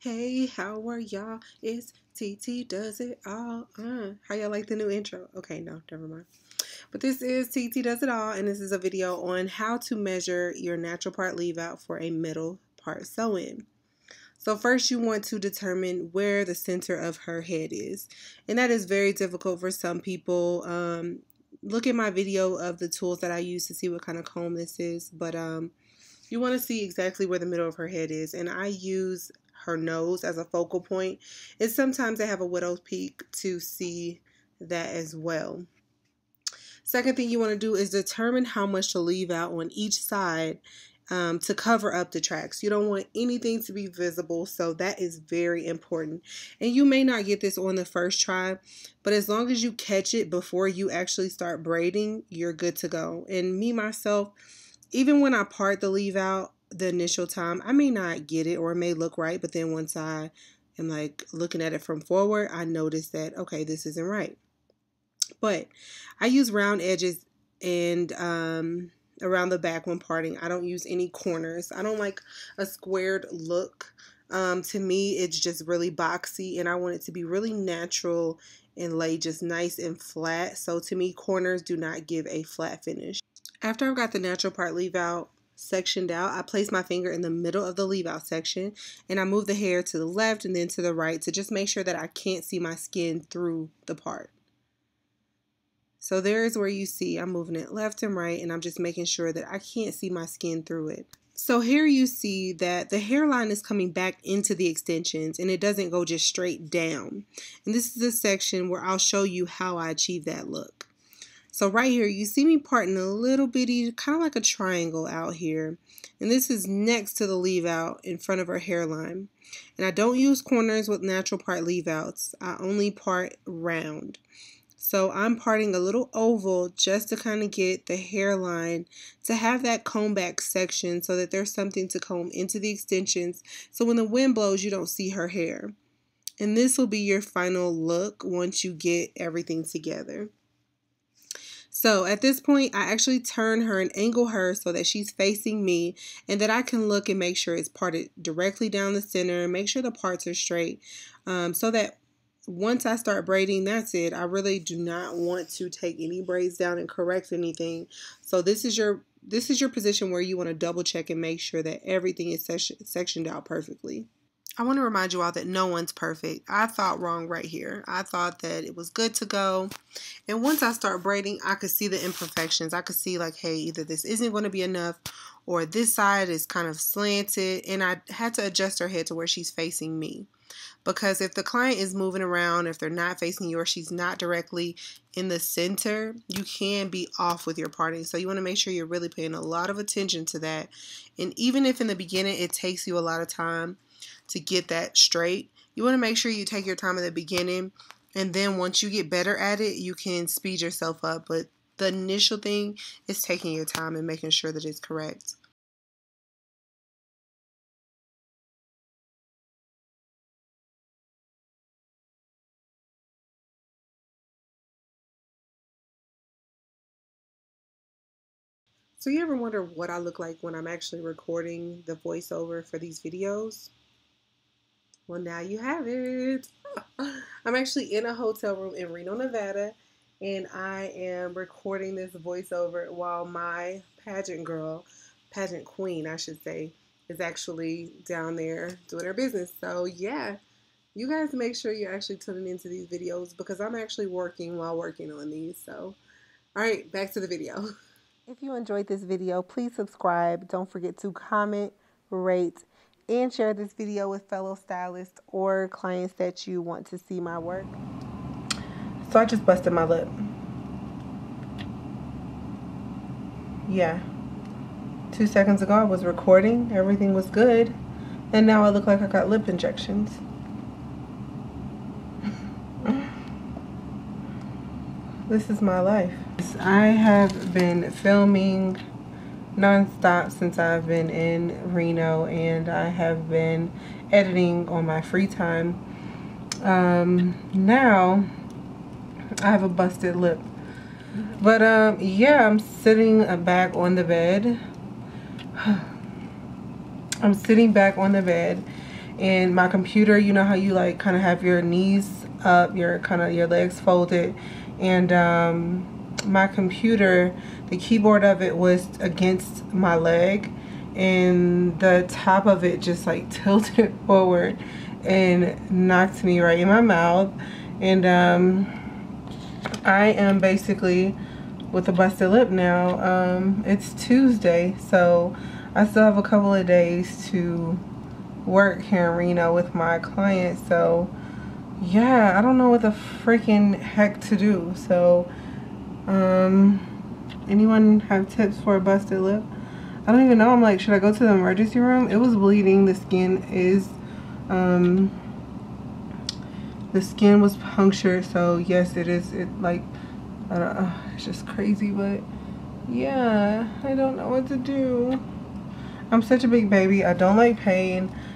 Hey, how are y'all? It's TT Does It All. How y'all like the new intro? Okay, no, never mind. But this is TT Does It All, and this is a video on how to measure your natural part leave out for a middle part sew in. So first you want to determine where the center of her head is. And that is very difficult for some people. Look at my video of the tools that I use to see what kind of comb this is. But you want to see exactly where the middle of her head is. And I use her nose as a focal point. And sometimes I have a widow's peak to see that as well. Second thing you want to do is determine how much to leave out on each side to cover up the tracks. You don't want anything to be visible, so that is very important. And you may not get this on the first try, but as long as you catch it before you actually start braiding, you're good to go. And me, myself, even when I part the leave out the initial time, I may not get it or it may look right, but then once I am like looking at it from forward, I notice that, okay, this isn't right. But I use round edges and around the back when parting. I don't use any corners. I don't like a squared look. To me, it's just really boxy, and I want it to be really natural and lay just nice and flat. So to me, corners do not give a flat finish. After I've got the natural part leave out sectioned out, I place my finger in the middle of the leave out section and I move the hair to the left and then to the right to just make sure that I can't see my skin through the part. So there is where you see I'm moving it left and right, and I'm just making sure that I can't see my skin through it. So here you see that the hairline is coming back into the extensions and it doesn't go just straight down. And this is the section where I'll show you how I achieve that look. So right here, you see me parting a little bitty, kind of like a triangle out here. And this is next to the leave out in front of her hairline. And I don't use corners with natural part leave outs. I only part round. So I'm parting a little oval just to kind of get the hairline to have that comb back section so that there's something to comb into the extensions. So when the wind blows, you don't see her hair. And this will be your final look once you get everything together. So at this point, I actually turn her and angle her so that she's facing me and that I can look and make sure it's parted directly down the center, make sure the parts are straight, so that once I start braiding, that's it. I really do not want to take any braids down and correct anything. So this is your position where you want to double check and make sure that everything is sectioned out perfectly. I want to remind you all that no one's perfect. I thought wrong right here. I thought that it was good to go. And once I start braiding, I could see the imperfections. I could see like, hey, either this isn't going to be enough or this side is kind of slanted. And I had to adjust her head to where she's facing me. Because if the client is moving around, if they're not facing you or she's not directly in the center, you can be off with your parting. So you want to make sure you're really paying a lot of attention to that. And even if in the beginning it takes you a lot of time to get that straight, you want to make sure you take your time at the beginning. And then once you get better at it, you can speed yourself up. But the initial thing is taking your time and making sure that it's correct. So you ever wonder what I look like when I'm actually recording the voiceover for these videos? Well, now you have it. I'm actually in a hotel room in Reno, Nevada, and I am recording this voiceover while my pageant girl, pageant queen, I should say, is actually down there doing her business. So yeah, you guys make sure you're actually tuning into these videos because I'm actually working while working on these. So, all right, back to the video. If you enjoyed this video, please subscribe. Don't forget to comment, rate, and share this video with fellow stylists or clients that you want to see my work. So I just busted my lip. Yeah. 2 seconds ago I was recording. Everything was good. And now I look like I got lip injections. This is my life. I have been filming non-stop since I've been in Reno, and I have been editing on my free time. Now I have a busted lip, but yeah, I'm sitting back on the bed. I'm sitting back on the bed, And my computer, you know how you like kind of have your knees up, your legs folded, and my computer, the keyboard of it was against my leg, and the top of it just like tilted forward and knocked me right in my mouth. And I am basically with a busted lip now. It's Tuesday, so I still have a couple of days to work here in Reno with my clients. So yeah, I don't know what the freaking heck to do. So anyone have tips for a busted lip? I don't even know. I'm like, should I go to the emergency room? It was bleeding. The skin was punctured. So yes, it is. It like, I don't know, it's just crazy. But yeah, I don't know what to do. I'm such a big baby. I don't like pain.